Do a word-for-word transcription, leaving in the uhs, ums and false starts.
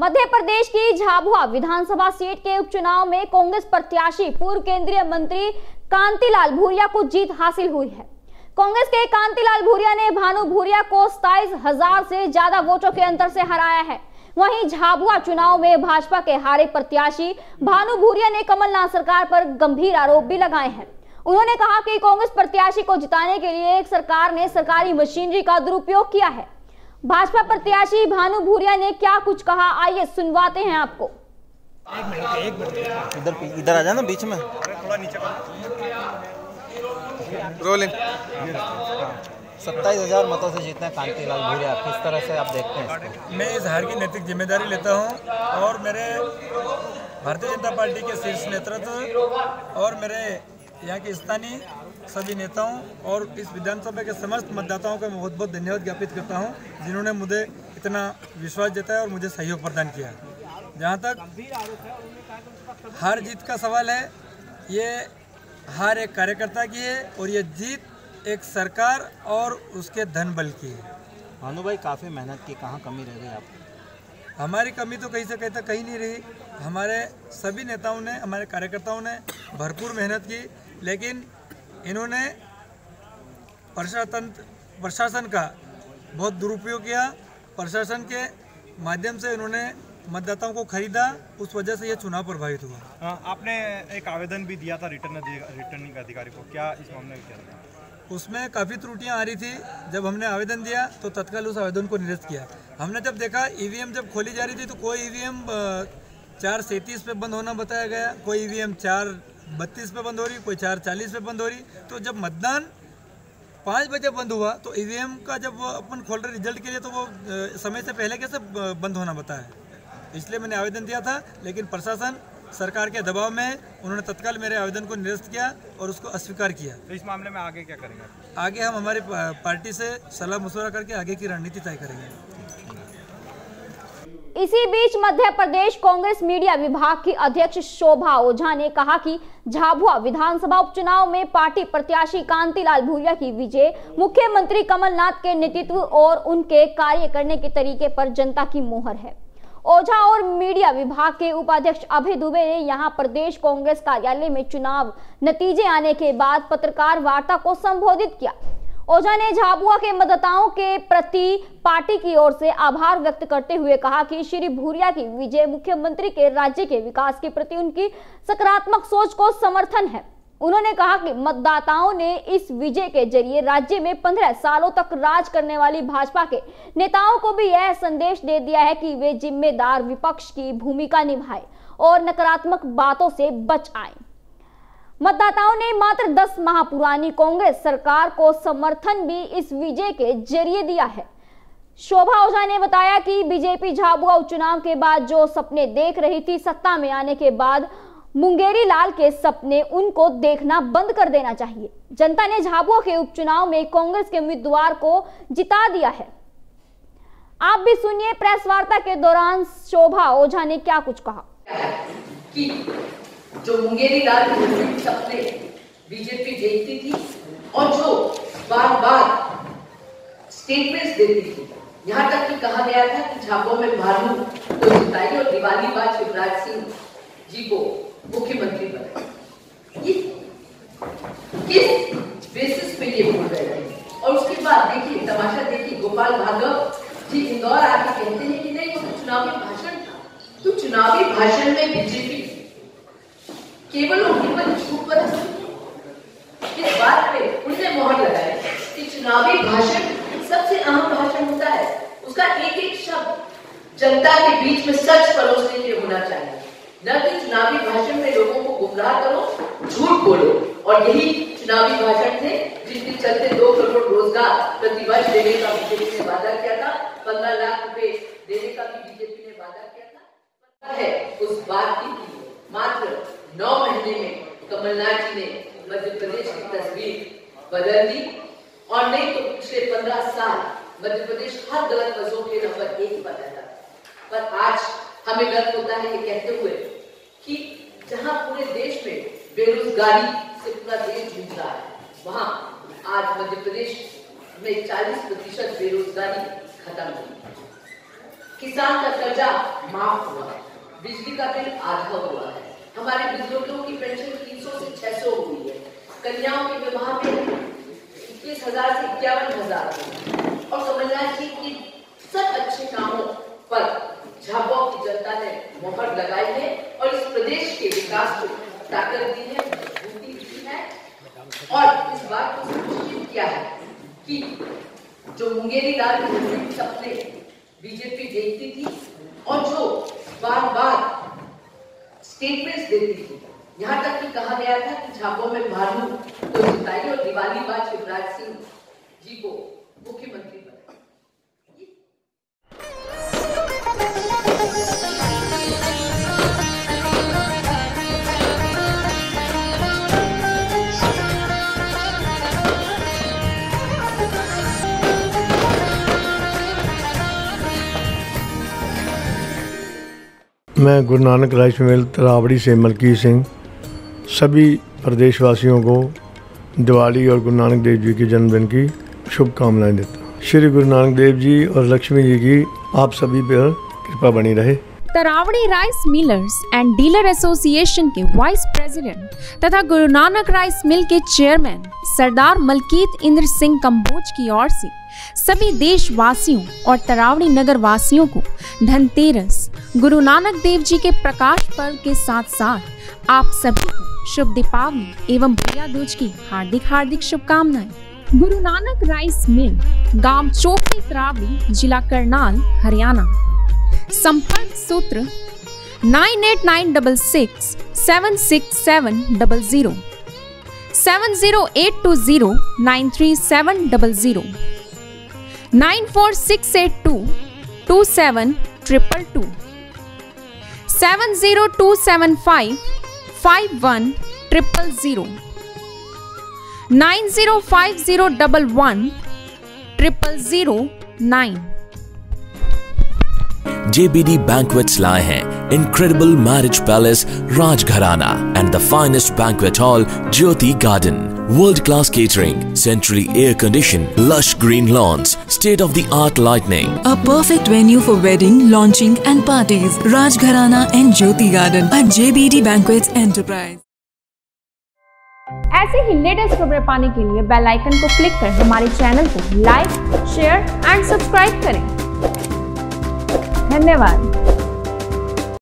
मध्य प्रदेश की झाबुआ विधानसभा सीट के उपचुनाव में कांग्रेस प्रत्याशी पूर्व केंद्रीय मंत्री कांतिलाल भूरिया को जीत हासिल हुई है। कांग्रेस के कांतिलाल भूरिया ने भानु भूरिया को सताईस हजार से ज्यादा वोटों के अंतर से हराया है। वहीं झाबुआ चुनाव में भाजपा के हारे प्रत्याशी भानु भूरिया ने कमलनाथ सरकार पर गंभीर आरोप भी लगाए हैं। उन्होंने कहा कि कांग्रेस प्रत्याशी को जिताने के लिए एक सरकार ने सरकारी मशीनरी का दुरुपयोग किया है। भाजपा प्रत्याशी भानु भूरिया ने क्या कुछ कहा, आइए सुनवाते हैं आपको। एक मिनट एक मिनट इधर इधर आ जाना बीच में, थोड़ा नीचे रोलिंग। सत्ताईस हजार मतों से जीतने कांतिलाल भूरिया, किस तरह से आप देखते हैं इसको? मैं इस हार की नैतिक जिम्मेदारी लेता हूं और मेरे भारतीय जनता पार्टी के शीर्ष नेतृत्व और मेरे यहाँ के स्थानीय सभी नेताओं और इस विधानसभा के समस्त मतदाताओं का मैं बहुत बहुत धन्यवाद ज्ञापित करता हूं, जिन्होंने मुझे इतना विश्वास जताया और मुझे सहयोग प्रदान किया। जहां तक हार जीत का सवाल है, ये हार एक कार्यकर्ता की है और ये जीत एक सरकार और उसके धन बल की है। भानु भाई, काफ़ी मेहनत की, कहाँ कमी रह गई आपको? हमारी कमी तो कहीं से कहीं तक कहीं नहीं रही। हमारे सभी नेताओं ने, हमारे कार्यकर्ताओं ने भरपूर मेहनत की, लेकिन इन्होंने प्रशासन प्रशासन का बहुत दुरुपयोग किया। प्रशासन के माध्यम से इन्होंने मतदाताओं को खरीदा, उस वजह से यह चुनाव प्रभावित हुआ। आपने एक आवेदन भी दिया था रिटर्न रिटर्निंग अधिकारी को, क्या इस मामले में क्या था? उसमें काफ़ी त्रुटियां आ रही थी। जब हमने आवेदन दिया तो तत्काल उस आवेदन को निरस्त किया। हमने जब देखा ईवीएम जब खोली जा रही थी तो कोई ईवीएम चार सैंतीस पे बंद होना बताया गया, कोई ईवीएम चार बत्तीस पे बंद हो रही, कोई चार चालीस पे बंद हो रही। तो जब मतदान पाँच बजे बंद हुआ तो ईवीएम का जब वो अपन खोल रहे रिजल्ट के लिए तो वो समय से पहले कैसे बंद होना बताया। इसलिए मैंने आवेदन दिया था, लेकिन प्रशासन सरकार के दबाव में उन्होंने तत्काल मेरे आवेदन को निरस्त किया और उसको अस्वीकार किया। तो इस मामले में आगे क्या करेंगे? आगे हम हमारी पार्टी से सलाह मशवरा करके आगे की रणनीति तय करेंगे। इसी बीच मध्य प्रदेश कांग्रेस मीडिया विभाग की अध्यक्ष शोभा ओझा ने कहा कि झाबुआ विधानसभा उपचुनाव में पार्टी प्रत्याशी कांतिलाल भूरिया की विजय मुख्यमंत्री कमलनाथ के नेतृत्व और उनके कार्य करने के तरीके पर जनता की मोहर है। ओझा और मीडिया विभाग के उपाध्यक्ष अभय दुबे ने यहां प्रदेश कांग्रेस कार्यालय में चुनाव नतीजे आने के बाद पत्रकार वार्ता को संबोधित किया। ओझा ने झाबुआ के मतदाताओं के प्रति पार्टी की ओर से आभार व्यक्त करते हुए कहा कि श्री भूरिया की विजय मुख्यमंत्री के राज्य के विकास के प्रति उनकी सकारात्मक सोच को समर्थन है। उन्होंने कहा कि मतदाताओं ने इस विजय के जरिए राज्य में पंद्रह सालों तक राज करने वाली भाजपा के नेताओं को भी यह संदेश दे दिया है कि वे जिम्मेदार विपक्ष की भूमिका निभाएं और नकारात्मक बातों से बच आएं। मतदाताओं ने मात्र दस माह पुरानी कांग्रेस सरकार को समर्थन भी इस विजय के जरिए दिया है। शोभा ओझा ने बताया कि बीजेपी झाबुआ उपचुनाव के बाद जो सपने देख रही थी, सत्ता में आने के बाद मुंगेरी लाल के सपने उनको देखना बंद कर देना चाहिए। जनता ने झाबुआ के उपचुनाव में कांग्रेस के उम्मीदवार को जिता दिया है। आप भी सुनिए प्रेस वार्ता के दौरान शोभा ओझा ने क्या कुछ कहा। कि जो मुंगेरी लाल के सपने बीजेपी देखती थी और जो बार बार स्टेटमेंट्स देती थी, यहाँ तक कि कहा गया था कि झाबुआ में भानु को जिताई और दिवाली बाद शिवराज सिंह जी को मुख्यमंत्री बनाए। ये किस बेसिस पे ये बोल रहे थे? और उसके बाद देखिए तमाशा देखिए, गोपाल भार्गव जी इंदौर आके कहते हैं कि नहीं वो तो चुनावी भाषण था। तो चुनावी भाषण में बीजेपी केवल और केवल झूठ पर इस बात पे उनने मोहर लगाई कि चुनावी भाषण सबसे अहम भाषण होता है, उसका एक एक शब्द जनता के बीच में सच परोसने के लिए होना चाहिए, न कि चुनावी भाषण में लोगों को गुमराह करो, झूठ बोलो। और यही चुनावी भाषण थे जिसके चलते दो करोड़ रोजगार प्रतिवर्ष देने का बीजेपी ने वादा किया था, पंद्रह लाख रुपए देने का भी बीजेपी ने वादा किया था। है उस बात की मात्र नौ महीने में कमलनाथ जी ने मध्य प्रदेश की तस्वीर बदल दी, और नहीं तो पिछले पंद्रह साल मध्य प्रदेश हर गलत वजहों के नंबर एक पर रहता। पर आज हमें गर्व होता है ये कहते हुए कि जहां पूरे देश में बेरोजगारी से पूरा देश जूझ रहा है, वहां आज मध्य प्रदेश में चालीस प्रतिशत बेरोजगारी खत्म हुई। किसान का कर्जा माफ हुआ, बिजली का बिल आधा हुआ है, हमारे बुजुर्गों की पेंशन तीन सौ से छह सौ हुई है, कन्याओं के विवाह में इक्कीस हजार से इक्यावन हजार और कमलनाथ जी की सब अच्छे कामों पर झाबुआ की जनता ने मोहर लगाई है और इस प्रदेश के विकास को ताकत दी है, मजबूती दी है और इस बात को सुनिश्चित किया है कि जो मुंगेरी लाल के सपने बीजेपी देखती थी और जो बार बार स्टेटमेंट्स देती थी, यहाँ तक कि कहा गया था कि झाबुआ में भालू को जिताई और दिवाली बाद शिवराज सिंह जी को मुख्यमंत्री बनाए। मैं गुरु नानक राइस मिल तरावड़ी से मलकीत सिंह सभी प्रदेशवासियों को दिवाली और गुरु नानक देव जी के जन्मदिन की शुभकामनाएं देता हूँ। श्री गुरु नानक देव जी और लक्ष्मी जी की आप सभी पर कृपा बनी रहे। Taraori rice millers and dealer association के वाइस प्रेसिडेंट तथा गुरु नानक राइस मिल के चेयरमैन सरदार मलकीत इंद्र सिंह कंबोज की ओर से सभी देशवासियों और तरावड़ी नगर वासियों को धनतेरस गुरु नानक देव जी के प्रकाश पर्व के साथ साथ आप सभी को शुभ दीपावली एवं भैया दूज की हार्दिक हार्दिक शुभकामनाएं। गुरु नानक राइस मिल, गांव चोपड़ी तरावड़ी, जिला करनाल, हरियाणा। संपर्क सूत्र nine eight nine double six seven six seven double zero seven zero eight two zero nine three seven double zero nine four six eight two two seven triple two seven zero two seven five five one triple zero nine zero five zero double one triple zero nine. J B D Banquets लाए हैं Incredible Marriage Palace Rajgharana and the finest banquet hall Jyoti Garden. World-class catering, centrally air-conditioned, lush green lawns, state-of-the-art lighting. A perfect venue for wedding, launching and parties. Rajgharana and Jyoti Garden at J B D Banquets Enterprise. ऐसे ही latest खबरें पाने के लिए bell icon को click कर हमारे channel को like, share and subscribe करें। धन्यवाद।